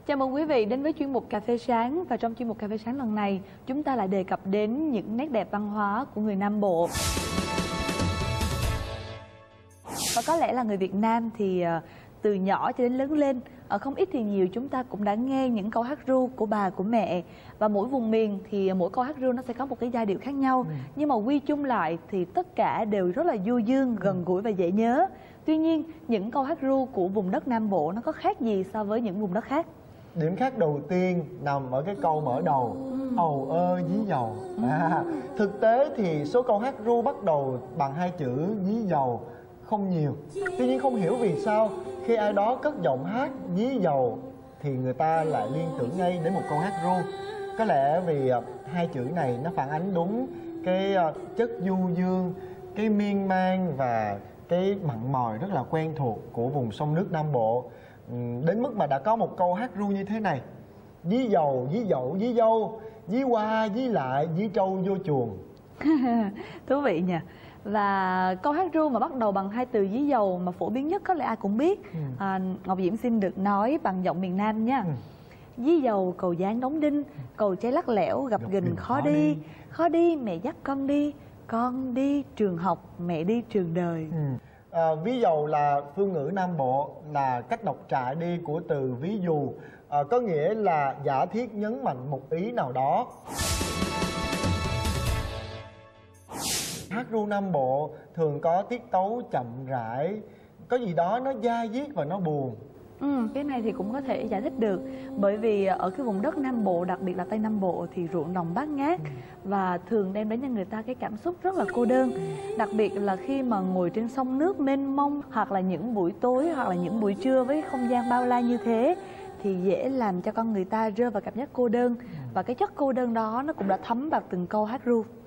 Chào mừng quý vị đến với chuyên mục Cà phê sáng. Và trong chuyên mục Cà phê sáng lần này, chúng ta lại đề cập đến những nét đẹp văn hóa của người Nam Bộ. Và có lẽ là người Việt Nam thì từ nhỏ cho đến lớn lên, ở không ít thì nhiều chúng ta cũng đã nghe những câu hát ru của bà, của mẹ. Và mỗi vùng miền thì mỗi câu hát ru nó sẽ có một cái giai điệu khác nhau. Nhưng mà quy chung lại thì tất cả đều rất là du dương, gần gũi và dễ nhớ. Tuy nhiên, những câu hát ru của vùng đất Nam Bộ nó có khác gì so với những vùng đất khác? Điểm khác đầu tiên nằm ở cái câu mở đầu ầu ơ dí dầu. Thực tế thì số câu hát ru bắt đầu bằng hai chữ dí dầu không nhiều. Tuy nhiên không hiểu vì sao khi ai đó cất giọng hát dí dầu thì người ta lại liên tưởng ngay đến một câu hát ru. Có lẽ vì hai chữ này nó phản ánh đúng cái chất du dương, cái miên man và cái mặn mòi rất là quen thuộc của vùng sông nước Nam Bộ. Đến mức mà đã có một câu hát ru như thế này: dí dầu, dí dậu, dí dâu, dí qua, dí lại, dí trâu vô chuồng. Thú vị nhỉ. Và câu hát ru mà bắt đầu bằng hai từ dí dầu mà phổ biến nhất có lẽ ai cũng biết. Ngọc Diễm xin được nói bằng giọng miền Nam nha. Dí dầu cầu dáng đóng đinh, cầu cháy lắc lẻo gặp gình khó đi. Khó đi mẹ dắt con đi trường học, mẹ đi trường đời. Ví dầu là phương ngữ Nam Bộ, là cách đọc trại đi của từ ví dụ, có nghĩa là giả thiết nhấn mạnh một ý nào đó. Hát ru Nam Bộ thường có tiết tấu chậm rãi, có gì đó nó da diết và nó buồn. Cái này thì cũng có thể giải thích được. Bởi vì ở cái vùng đất Nam Bộ, đặc biệt là Tây Nam Bộ thì ruộng đồng bát ngát và thường đem đến cho người ta cái cảm xúc rất là cô đơn. Đặc biệt là khi mà ngồi trên sông nước mênh mông, hoặc là những buổi tối, hoặc là những buổi trưa với không gian bao la như thế, thì dễ làm cho con người ta rơi vào cảm giác cô đơn. Và cái chất cô đơn đó nó cũng đã thấm vào từng câu hát ru.